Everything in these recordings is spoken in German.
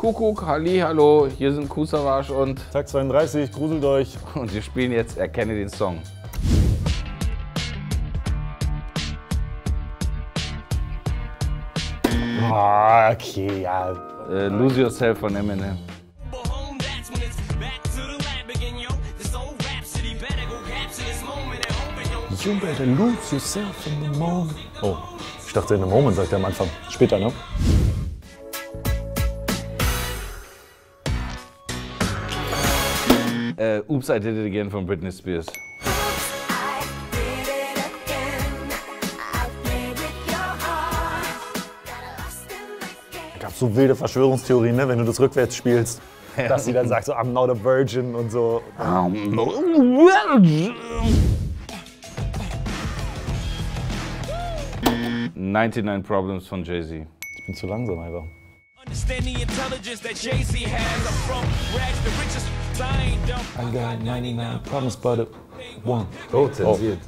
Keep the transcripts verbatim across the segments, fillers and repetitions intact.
Kuckuck, Halli, hallo, hier sind Kool Savas und Takt zweiunddreißig, gruselt euch. Und wir spielen jetzt Erkenne den Song. Ah, okay, ja. Äh, Lose Yourself von Eminem. You better lose yourself in the moment. Oh, ich dachte in the moment, sagt er am Anfang. Später, ne? Äh, Oops, I Did It Again von Britney Spears. Da gab so wilde Verschwörungstheorien, ne? Wenn du das rückwärts spielst. Ja. Dass sie dann sagt so, I'm not a virgin und so. I'm not a virgin. neunundneunzig Problems von Jay-Z. Ich bin zu langsam einfach. I got ninety-nine problems, but one. Oh, zensiert.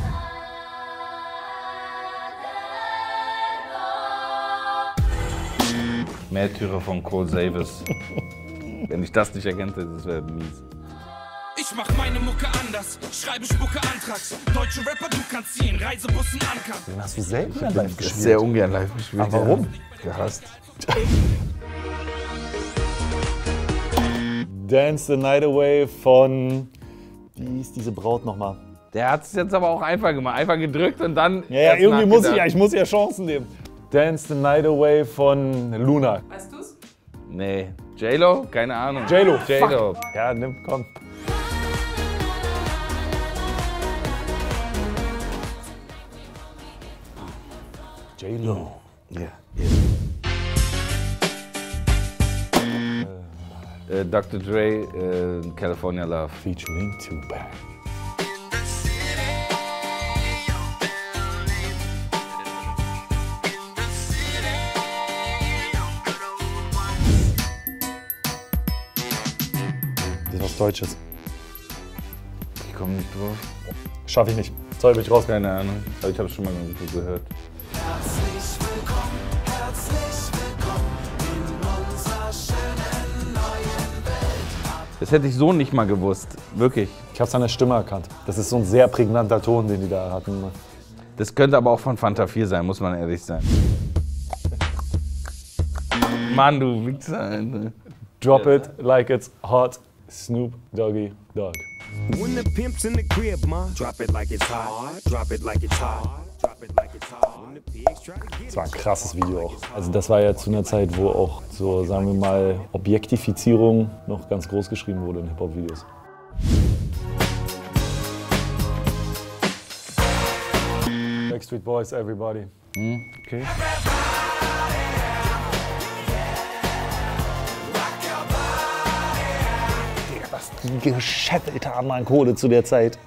Märtyrer von Cold Savers. Wenn ich das nicht erkannte, das wäre mies. Ich mach meine Mucke anders, schreibe Spucke Antrags. Deutsche Rapper, du kannst ziehen, Reisebussen ankern. Den hast du selten live gespielt. Sehr ungern live gespielt. Aber warum? Gehasst. Dance the Night Away von, wie hieß diese Braut nochmal? Der hat es jetzt aber auch einfach gemacht, einfach gedrückt und dann. Ja, ja irgendwie muss ich ja, ich muss ja Chancen nehmen. Dance the Night Away von Luna. Weißt du's? Nee. J-Lo? Keine Ahnung. J-Lo. J-Lo. Ja, nimm, komm. J-Lo. Ja. Äh, Doktor Dre, äh, California Love. Featuring Tupac. Das ist was Deutsches. Ich komme nicht drauf. Schaff ich nicht. Sorry, bin ich raus. Keine Ahnung. Aber ich habe schon mal irgendwo gehört. Herzlich willkommen, herzlich willkommen in unserer schönen neuen Welt. Das hätte ich so nicht mal gewusst. Wirklich. Ich hab's an der Stimme erkannt. Das ist so ein sehr prägnanter Ton, den die da hatten. Das könnte aber auch von Fanta vier sein, muss man ehrlich sein. Mann, du Wichser. Drop it like it's hot. Snoop Doggy Dogg. When the pimp's in the crib, ma, drop it like it's hot. Drop it like it's hot. Drop it like it's hot. When the pigs try to get Das war ein krasses Video auch. Also das war ja zu einer Zeit, wo auch so, sagen wir mal, Objektifizierung noch ganz groß geschrieben wurde in Hip-Hop-Videos. Backstreet Boys, everybody. Hm, okay. Was die gescheffelt haben an Kohle zu der Zeit.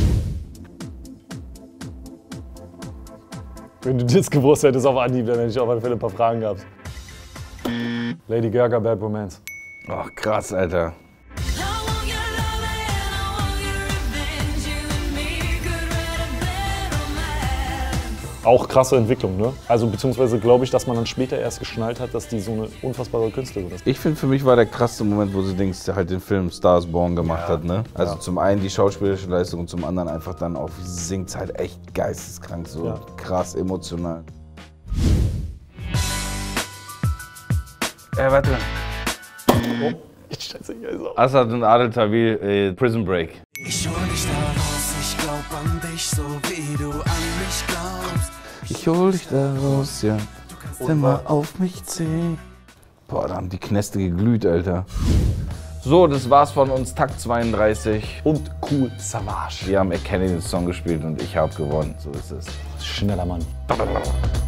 Wenn du das gewusst hättest auf Anhieb, dann hätte ich auf alle Fälle ein paar Fragen gehabt. Lady Gaga, Bad Romance. Ach, krass, Alter. Auch krasse Entwicklung, ne? Also beziehungsweise glaube ich, dass man dann später erst geschnallt hat, dass die so eine unfassbare Künstlerin ist. Ich finde, für mich war der krasseste Moment, wo sie Dings halt den Film Star is Born gemacht Ja. hat, ne? Also Ja. zum einen die schauspielerische Leistung und zum anderen einfach dann auch, wie sie singt halt echt geisteskrank, so Ja. krass emotional. Äh, warte. Oh. Ich scheiße, ich weiß auch. Assad und Adel Tawil, äh, Prison Break. Ich hol dich da raus, ich glaub an dich, so wie du an mich glaubst. Ich hol dich da raus, ja. Immer auf mich zählen. Boah, da haben die Knäste geglüht, Alter. So, das war's von uns, Takt zweiunddreißig. Und Kool Savas. Wir haben Erkenne den Song gespielt und ich habe gewonnen, so ist es. Schneller Mann.